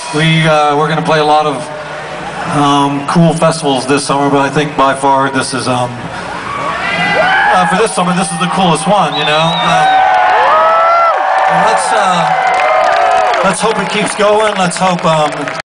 We're going to play a lot of cool festivals this summer, but I think by far this is for this summer this is the coolest one. You know, let's hope it keeps going. Let's hope.